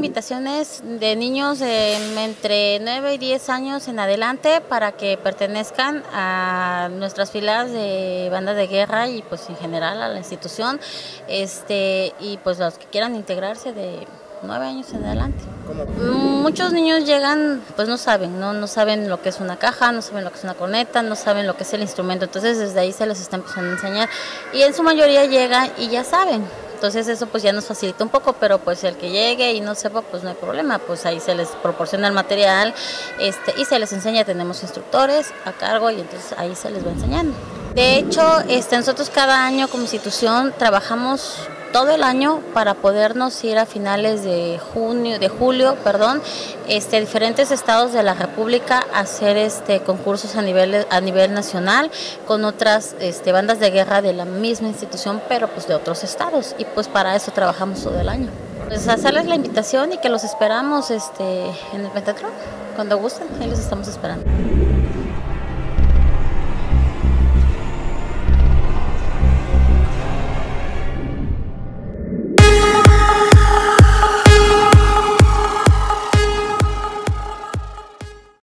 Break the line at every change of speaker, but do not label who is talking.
invitaciones de niños entre 9 y 10 años en adelante para que pertenezcan a nuestras filas de bandas de guerra y pues en general a la institución, y pues los que quieran integrarse de 9 años en adelante. Muchos niños llegan, pues no saben, no saben lo que es una caja, no saben lo que es una corneta, no saben lo que es el instrumento, entonces desde ahí se les está empezando a enseñar y en su mayoría llegan y ya saben. Entonces eso pues ya nos facilita un poco, pero pues el que llegue y no sepa pues no hay problema, pues ahí se les proporciona el material y se les enseña, tenemos instructores a cargo y entonces ahí se les va enseñando. De hecho, nosotros cada año como institución trabajamos todo el año para podernos ir a finales de julio, a diferentes estados de la República a hacer concursos a nivel nacional con otras bandas de guerra de la misma institución, pero pues de otros estados, y pues para eso trabajamos todo el año. Pues hacerles la invitación y que los esperamos en el Pentatlón, cuando gusten, ahí los estamos esperando.